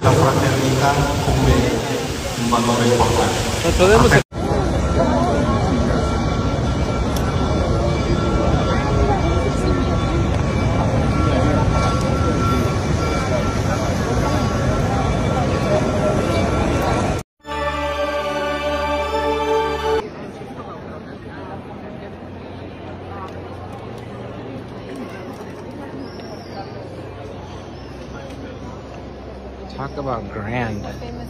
La fraternità come un valore importante. Talk about grand.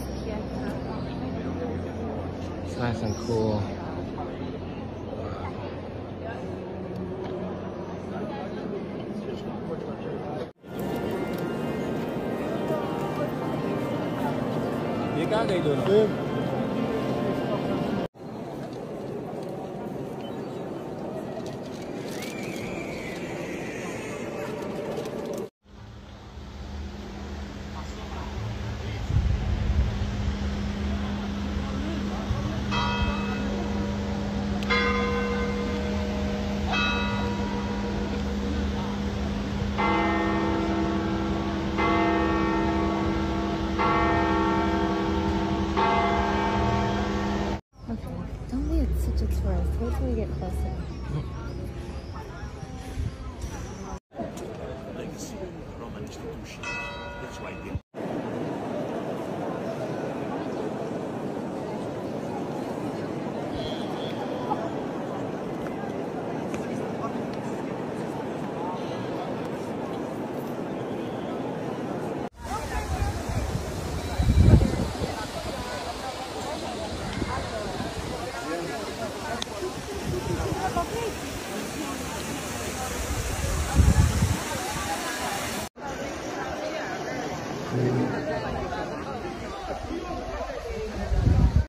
It's nice and cool. Don't be such a tourist. Wait till we get closer.